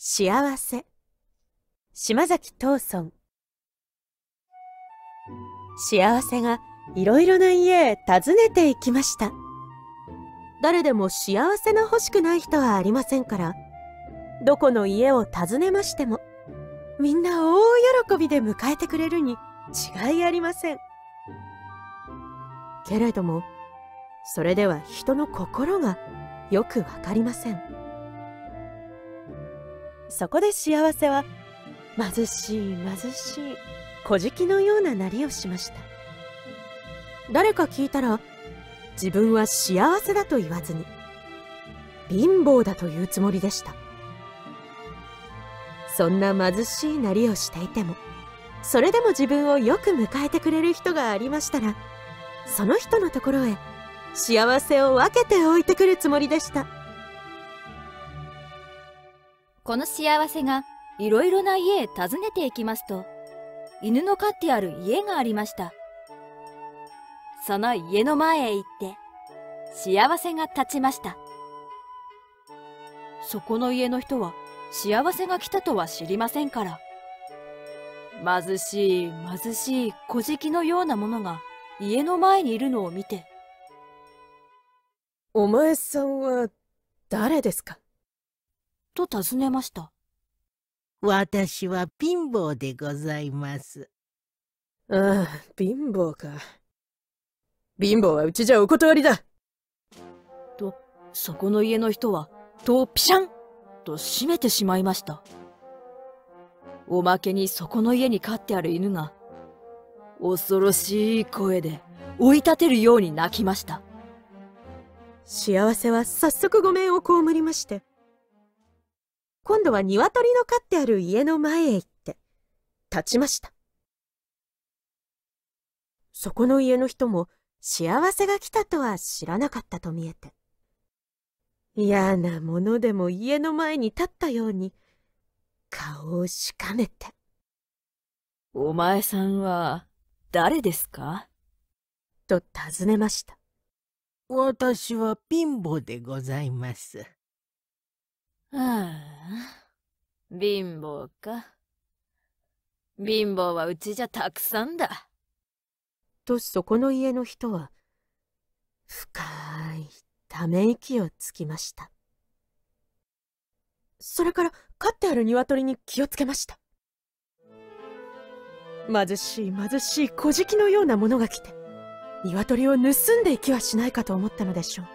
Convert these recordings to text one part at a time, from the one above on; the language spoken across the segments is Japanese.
幸せ。島崎藤村。幸せがいろいろな家へ訪ねていきました。誰でも幸せの欲しくない人はありませんから、どこの家を訪ねましても、みんな大喜びで迎えてくれるに違いありません。けれども、それでは人の心がよくわかりません。そこで幸せは、貧しい貧しい小じのようななりをしました。誰か聞いたら、自分は幸せだと言わずに、貧乏だと言うつもりでした。そんな貧しいなりをしていても、それでも自分をよく迎えてくれる人がありましたら、その人のところへ幸せを分けて置いてくるつもりでした。 この幸せがいろいろな家へ訪ねていきますと、犬の飼ってある家がありました。その家の前へ行って幸せが立ちました。そこの家の人は幸せが来たとは知りませんから、貧しい貧しい小じのようなものが家の前にいるのを見て、 お前さんは誰ですかと尋ねました。 私は貧乏でございます。 ああ、貧乏か。貧乏はうちじゃお断りだ。 と、そこの家の人は戸をピシャンと閉めてしまいました。おまけにそこの家に飼ってある犬が恐ろしい声で追い立てるように泣きました。 幸せは早速ごめんを被りまして、今度は鶏の飼ってある家の前へ行って立ちました。そこの家の人も幸せが来たとは知らなかったと見えて、嫌なものでも家の前に立ったように顔をしかめて、 お前さんは誰ですかと尋ねました。 私は貧乏でございます。 ああ、貧乏か。貧乏はうちじゃたくさんだ。 とそこの家の人は深いため息をつきました。それから飼ってある鶏に気をつけました。貧しい貧しい小じのようなものが来て、鶏を盗んでいきはしないかと思ったのでしょう。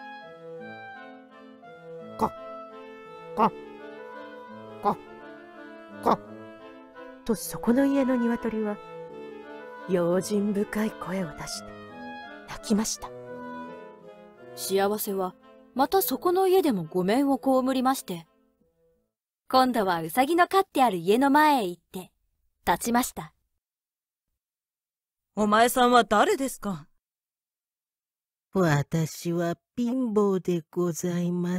コッコッコッコッとそこの家の鶏は用心深い声を出して泣きました。 幸せはまたそこの家でもごめんを被りまして、今度はウサギの飼ってある家の前へ行って立ちました。 お前さんは誰ですか？ 私は貧乏でございます。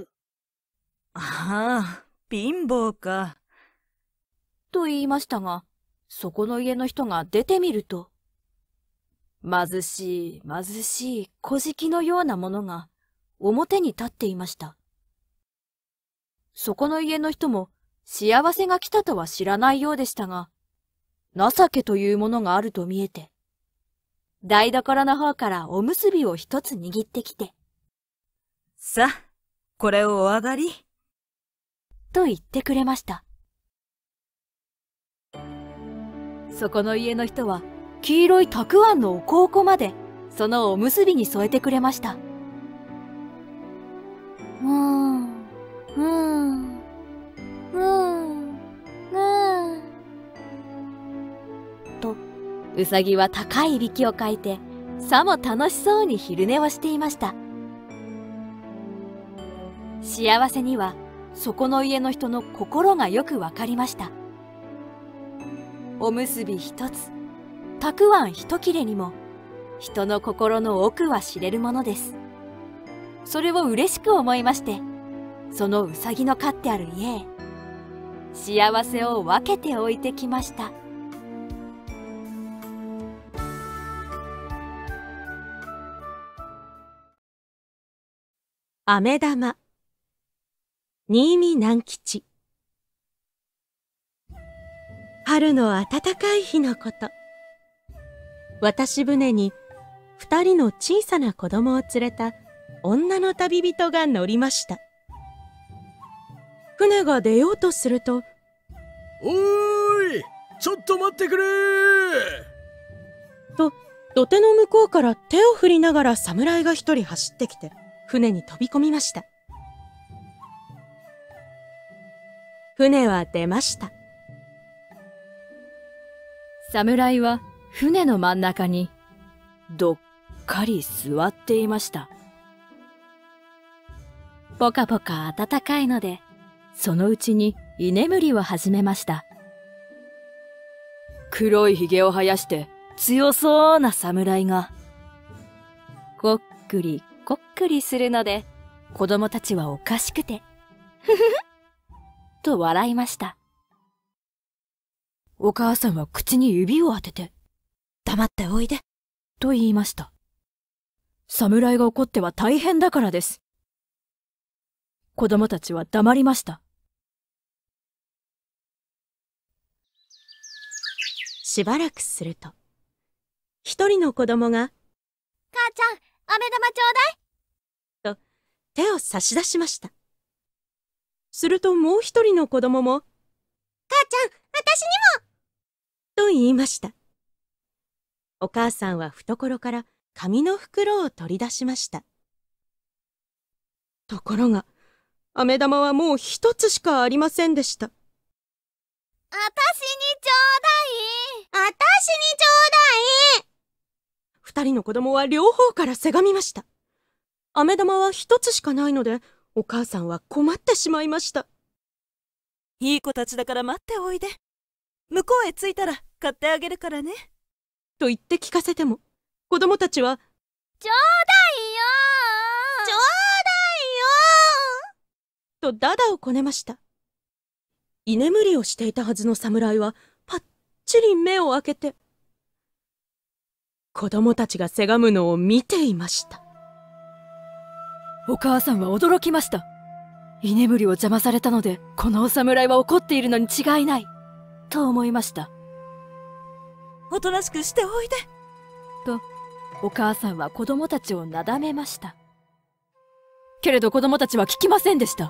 ああ、貧乏か。 と言いましたが、そこの家の人が出てみると、貧しい貧しい小じのようなものが表に立っていました。そこの家の人も幸せが来たとは知らないようでしたが、情けというものがあると見えて、台所の方からおむすびを一つ握ってきて、 さあ、これをお上がり。 と言ってくれました。そこの家の人は黄色いたくあんのお香までそのおむすびに添えてくれました。と、うさぎは高いいびきをかいて、さも楽しそうに昼寝をしていました。幸せにはそこの家の人の心がよくわかりました。おむすび一つ、たくあん一切れにも、人の心の奥は知れるものです。それを嬉しく思いまして、そのうさぎの飼ってある家へ、幸せを分けて置いてきました。 飴玉。新見南吉。 春の暖かい日のこと。渡し船に2人の小さな子供を連れた女の旅人が乗りました。船が出ようとすると、 おーい、ちょっと待ってくれと、土手の向こうから手を振りながら侍が一人走ってきて、船に飛び込みました。船は出ました。 侍は船の真ん中にどっかり座っていました。ぽかぽか暖かいので、そのうちに居眠りを始めました。黒いひげを生やして強そうな侍が、こっくりこっくりするので、子供たちはおかしくて、ふふふと笑いました。お母さんは口に指を当てて、黙っておいで、と言いました。侍が怒っては大変だからです。子供たちは黙りました。 しばらくすると、一人の子供が、 母ちゃん、飴玉ちょうだいと手を差し出しました。するともう一人の子供も、 母ちゃん、私にもと言いました。お母さんは懐から紙の袋を取り出しました。ところが、飴玉はもう一つしかありませんでした。 私にちょうだい。私にちょうだい。 二人の子供は両方からせがみました。飴玉は一つしかないので、お母さんは困ってしまいました。 いい子たちだから待っておいで。向こうへ着いたら買ってあげるからね。 と言って聞かせても、子供たちは、 ちょうだいよー。ちょうだいよー。とダダをこねました。居眠りをしていたはずの侍はパッチリ目を開けて、子供たちがせがむのを見ていました。 お母さんは驚きました。居眠りを邪魔されたので、このお侍は怒っているのに違いない、と思いました。 おとなしくしておいで。 と、お母さんは子供たちをなだめました。けれど子供たちは聞きませんでした。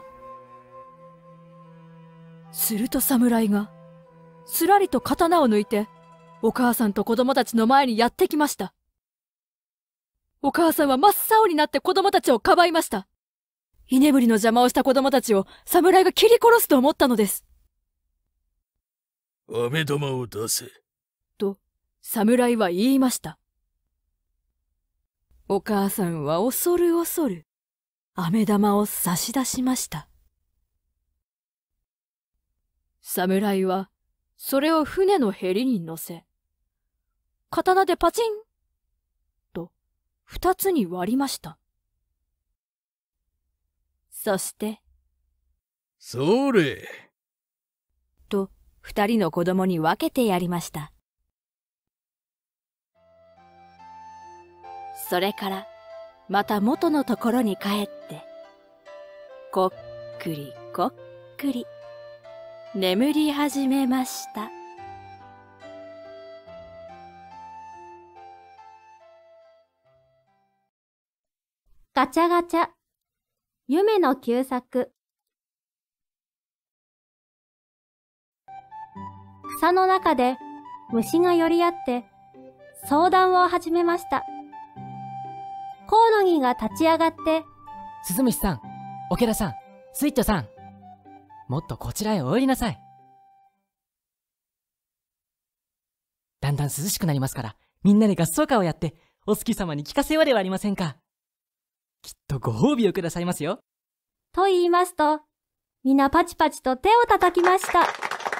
すると侍が、すらりと刀を抜いて、お母さんと子供たちの前にやってきました。お母さんは真っ青になって子供たちをかばいました。居眠りの邪魔をした子供たちを侍が切り殺すと思ったのです。 飴玉を出せ。 と、侍は言いました。お母さんは恐る恐る、飴玉を差し出しました。侍は、それを船のへりに乗せ、刀でパチンと二つに割りました。そして、 それと二人の子供に分けてやりました。それからまた元のところに帰って、こっくりこっくり眠り始めました。 ガチャガチャ。夢の旧作。草の中で虫が寄り合って相談を始めました。コオロギが立ち上がって、 スズムシさん、オケラさん、スイッチョさん、もっとこちらへお寄りなさい。だんだん涼しくなりますから、みんなで合奏歌をやってお月様に聞かせようではありませんか。きっとご褒美をくださいますよ。 と言いますと、みなパチパチと手を叩きました。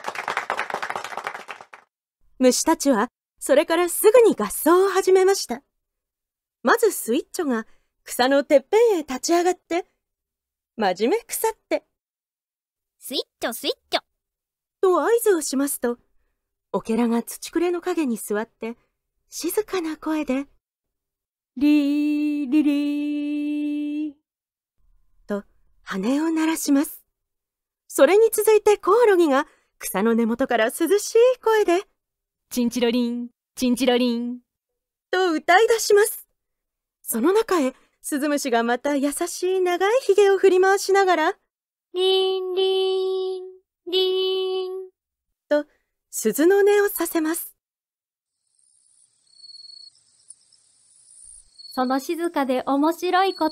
虫たちはそれからすぐに合奏を始めました。まずスイッチョが草のてっぺんへ立ち上がって、真面目腐って、 スイッチョスイッチョと合図をしますと、オケラが土くれの陰に座って、静かな声で、リーリリーと羽を鳴らします。それに続いてコオロギが草の根元から涼しい声で、 チンチロリン、チンチロリン。 と歌い出します。その中へ、スズムシがまた優しい長いひげを振り回しながら、 リンリン、リン。 と、鈴の音をさせます。 その静かで面白いこと。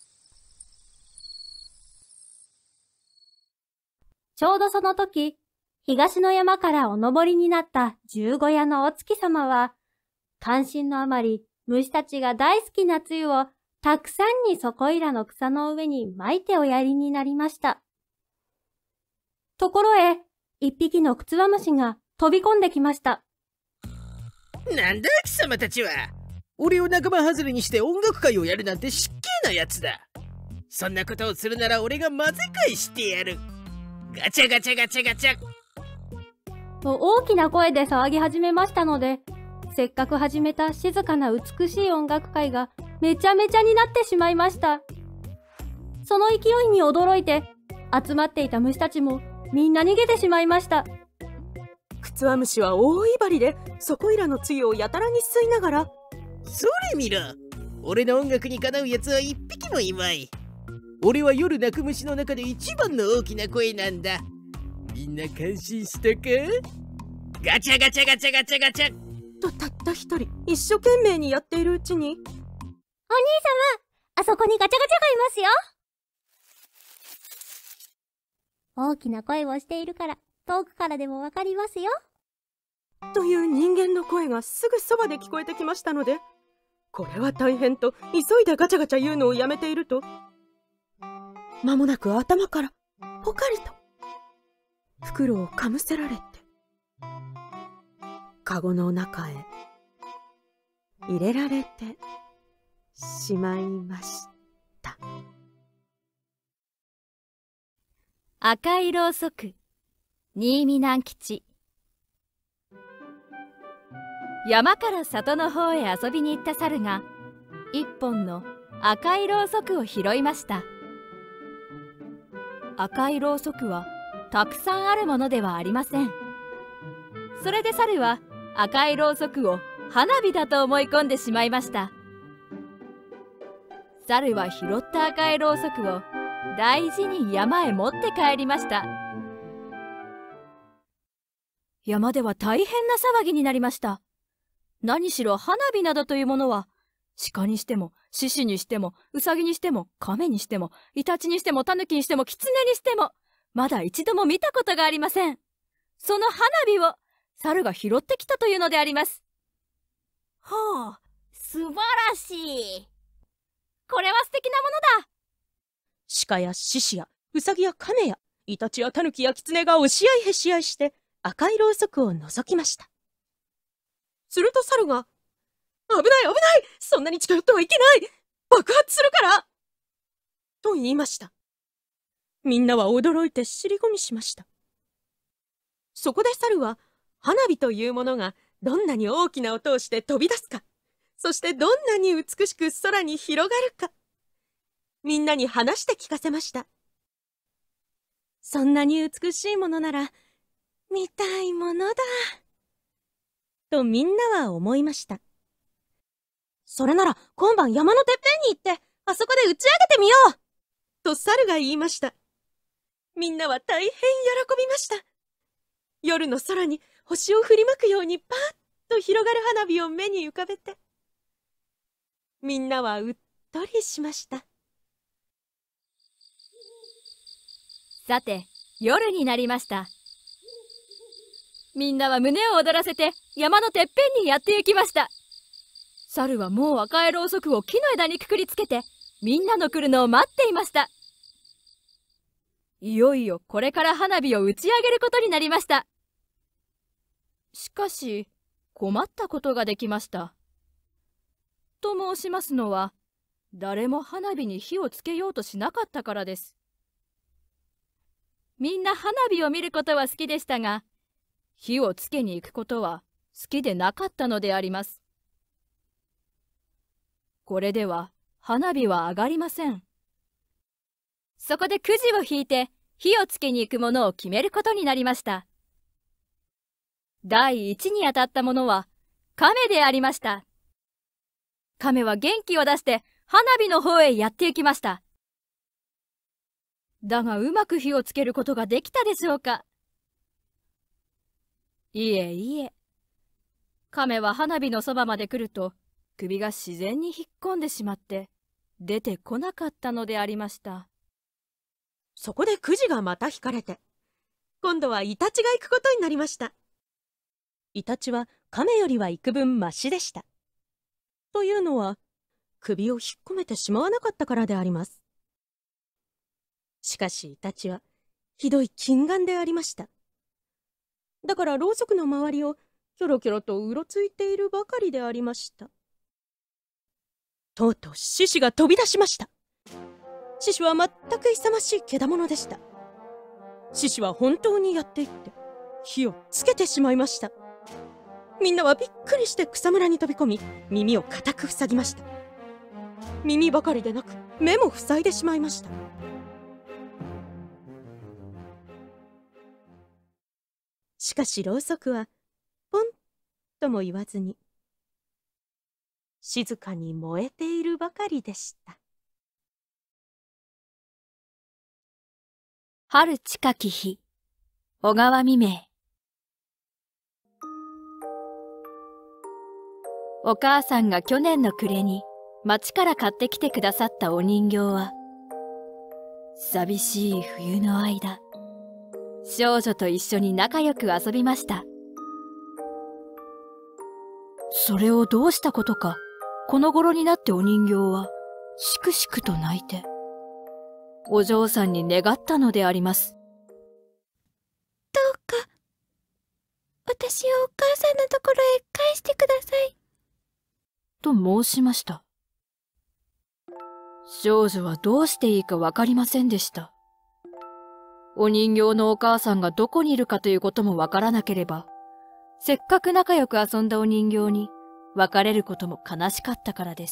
ちょうどその時、東の山からお登りになった十五夜のお月様は、関心のあまり虫たちが大好きな露をたくさんにそこいらの草の上に巻いておやりになりました。ところへ、一匹のクツワムシが飛び込んできました。 なんだ貴様たちは。俺を仲間外れにして音楽会をやるなんて失敬なやつだ。そんなことをするなら俺が混ぜ返してやる。ガチャガチャガチャガチャ。 と大きな声で騒ぎ始めましたので、せっかく始めた静かな美しい音楽会がめちゃめちゃになってしまいました。その勢いに驚いて、集まっていた虫たちもみんな逃げてしまいました。 クツワムシは大威張りでそこいらの露をやたらに吸いながら、 それ見ろ。俺の音楽にかなうやつは一匹もいまい。俺は夜鳴く虫の中で一番の大きな声なんだ。みんな感心したか？ガチャガチャガチャガチャガチャとたった一人一生懸命にやっているうちに、お兄様、 あそこにガチャガチャがいますよ。大きな声をしているから遠くからでもわかりますよ。 という人間の声がすぐそばで聞こえてきましたので、これは大変と急いでガチャガチャ言うのをやめていると、間もなく頭からポカリと袋をかむせられて、カゴの中へ入れられてしまいました。 赤いろうそく、新見南吉。山から里の方へ遊びに行った猿が一本の赤いろうそくを拾いました。赤いろうそくはたくさんあるものではありません。それで猿は赤いろうそくを花火だと思い込んでしまいました。猿は拾った赤いろうそくを大事に山へ持って帰りました。山では大変な騒ぎになりました。何しろ花火などというものは、鹿にしても、獅子にしても、ウサギにしても、亀にしても、イタチにしても、タヌキにしても、キツネにしても、まだ一度も見たことがありません。その花火を、猿が拾ってきたというのであります。 ほう、素晴らしい。 これは素敵なものだ。 鹿や獅子やウサギやカメやイタチやタヌキやキツネが押し合いへし合いして赤いろうそくを覗きました。すると猿が、危ない危ない、そんなに近寄ってはいけない、爆発するからと言いました。みんなは驚いて尻込みしました。そこで猿は花火というものがどんなに大きな音をして飛び出すか、そしてどんなに美しく空に広がるか、みんなに話して聞かせました。そんなに美しいものなら見たいものだとみんなは思いました。それなら今晩山のてっぺんに行ってあそこで打ち上げてみようと猿が言いました。みんなは大変喜びました。夜の空に星を振りまくようにパーッと広がる花火を目に浮かべて、みんなはうっとりしました。 さて、夜になりました。みんなは胸を躍らせて山のてっぺんにやって行きました。猿はもう赤いろうそくを木の枝にくくりつけて、みんなの来るのを待っていました。いよいよこれから花火を打ち上げることになりました。しかし、困ったことができました。と申しますのは、誰も花火に火をつけようとしなかったからです。みんな花火を見ることは好きでしたが、火をつけに行くことは好きでなかったのであります。これでは花火は上がりません。そこでくじを引いて火をつけに行くものを決めることになりました。第一に当たったものは亀でありました。亀は元気を出して花火の方へやって行きました。だがうまく火をつけることができたでしょうか。いえいえ。亀は花火のそばまで来ると首が自然に引っ込んでしまって出てこなかったのでありました。 そこでくじがまた引かれて、今度はイタチが行くことになりました。イタチは亀よりは幾分マシでした。というのは、首を引っ込めてしまわなかったからであります。しかしイタチはひどい近眼でありました。だからろうそくの周りをキョロキョロとうろついているばかりでありました。とうとう獅子が飛び出しました。獅子は全く勇ましいけだものでした。獅子は本当にやっていって火をつけてしまいました。みんなはびっくりして草むらに飛び込み、耳を固く塞ぎました。耳ばかりでなく目も塞いでしまいました。しかしろうそくはポンとも言わずに静かに燃えているばかりでした。 春近き日、小川未明。お母さんが去年の暮れに町から買ってきてくださったお人形は、寂しい冬の間、少女と一緒に仲良く遊びました。それをどうしたことか、この頃になってお人形はしくしくと泣いて、お嬢さんに願ったのであります。 どうか、私をお母さんのところへ返してください。 と申しました。少女はどうしていいかわかりませんでした。お人形のお母さんがどこにいるかということもわからなければ、せっかく仲良く遊んだお人形に別れることも悲しかったからです。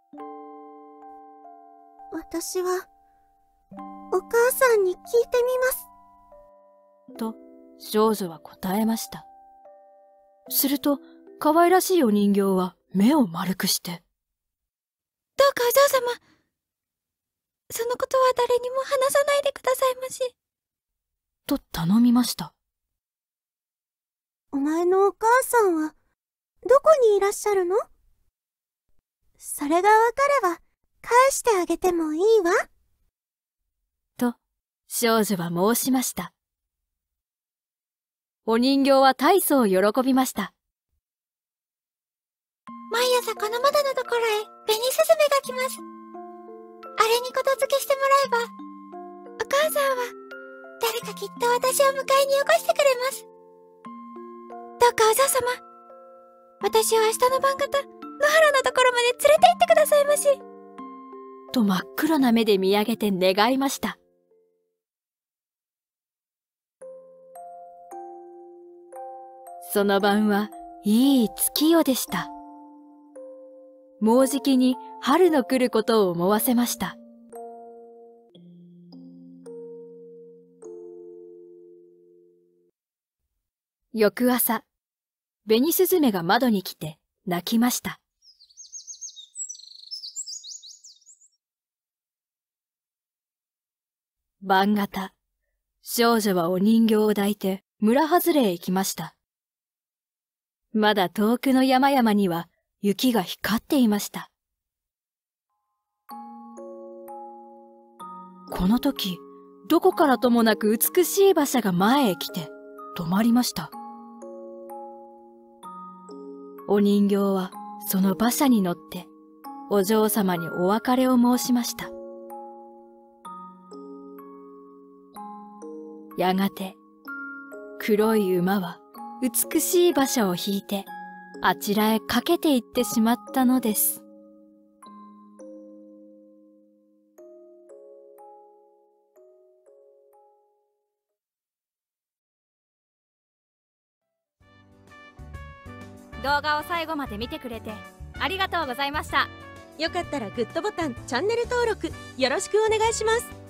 私は、お母さんに聞いてみます。 と、少女は答えました。すると、可愛らしいお人形は目を丸くして。 どうかお嬢様、そのことは誰にも話さないでくださいまし。 と頼みました。 お前のお母さんは、どこにいらっしゃるの？それがわかれば、返してあげてもいいわ。 と、少女は申しました。お人形は大層喜びました。 毎朝この窓のところへ紅スズメが来ます。あれにことづけしてもらえば、お母さんは誰かきっと私を迎えによこしてくれます。どうかお嬢様、私を明日の晩方、野原のところまで連れて行ってくださいまし。 と真っ黒な目で見上げて願いました。その晩はいい月夜でした。もうじきに春の来ることを思わせました。翌朝、紅スズメが窓に来て泣きました。晩方、少女はお人形を抱いて村外れへ行きました。まだ遠くの山々には雪が光っていました。この時、どこからともなく美しい馬車が前へ来て止まりました。お人形はその馬車に乗ってお嬢様にお別れを申しました。やがて黒い馬は美しい馬車を引いてあちらへ駆けて行ってしまったのです。動画を最後まで見てくれてありがとうございました。 よかったらグッドボタン、チャンネル登録よろしくお願いします。